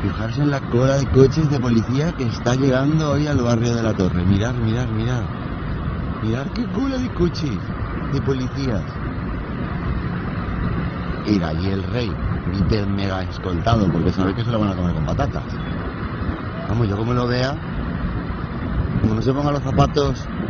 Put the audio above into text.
Fijarse en la cola de coches de policía que está llegando hoy al barrio de la Torre. Mirad, mirad, mirad. Mirad qué cola de coches de policías. Ir allí el rey, hiper mega escoltado, porque sabe que se lo van a comer con patatas. Vamos, yo como lo vea, como no se ponga los zapatos